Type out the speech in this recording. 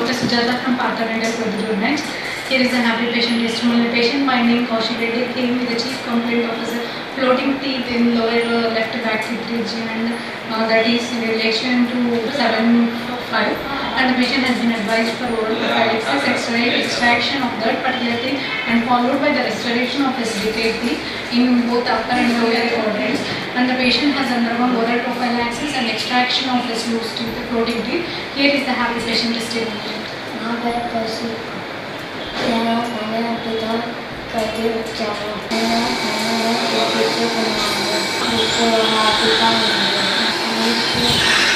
Dr. Sujata from Partha Dental. Here is a happy patient testimony. Patient by name Kaushik Reddy came with the chief complaint of his floating teeth in lower left back teeth region, and that is in relation to 7.5. And the patient has been advised for oral prophylaxis, extraction of that particular teeth, and followed by the restoration of his decayed teeth in both upper and lower quadrants. And the patient has undergone oral prophylaxis and extraction of his loose teeth, floating teeth. Here is the happy patient testimony. मैंने